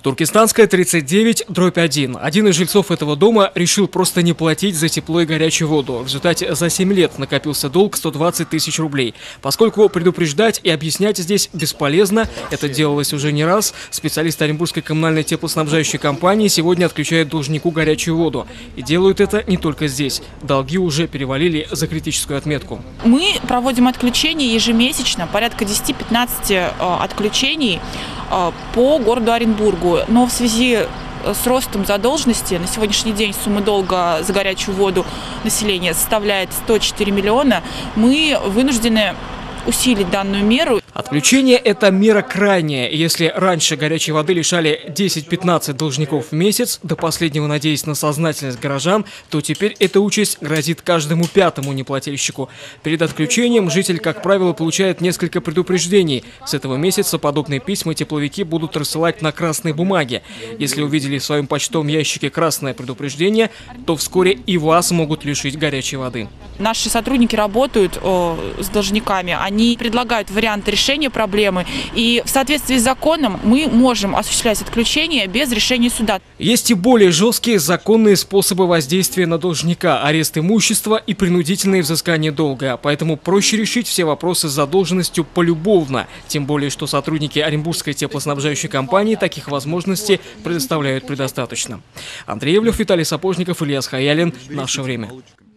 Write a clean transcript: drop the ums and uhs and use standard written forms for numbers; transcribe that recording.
Туркестанская, 39/1. Один из жильцов этого дома решил просто не платить за тепло и горячую воду. В результате за 7 лет накопился долг 120 тысяч рублей. Поскольку предупреждать и объяснять здесь бесполезно, это делалось уже не раз, специалисты Оренбургской коммунальной теплоснабжающей компании сегодня отключают должнику горячую воду. И делают это не только здесь. Долги уже перевалили за критическую отметку. Мы проводим отключения ежемесячно, порядка 10-15 отключений по городу Оренбургу. Но в связи с ростом задолженности на сегодняшний день сумма долга за горячую воду населения составляет 104 миллиона. Мы вынуждены усилить данную меру. Отключение – это мера крайняя. Если раньше горячей воды лишали 10-15 должников в месяц, до последнего надеясь на сознательность горожан, то теперь эта участь грозит каждому пятому неплательщику. Перед отключением житель, как правило, получает несколько предупреждений. С этого месяца подобные письма тепловики будут рассылать на красной бумаге. Если увидели в своем почтовом ящике красное предупреждение, то вскоре и вас могут лишить горячей воды. Наши сотрудники работают с должниками, они предлагают варианты решения проблемы, и в соответствии с законом мы можем осуществлять отключение без решения суда. Есть и более жесткие законные способы воздействия на должника – арест имущества и принудительное взыскание долга. Поэтому проще решить все вопросы с задолженностью полюбовно. Тем более, что сотрудники Оренбургской теплоснабжающей компании таких возможностей предоставляют предостаточно. Андрей Евлев, Виталий Сапожников, Ильяс Хаялин. Наше время.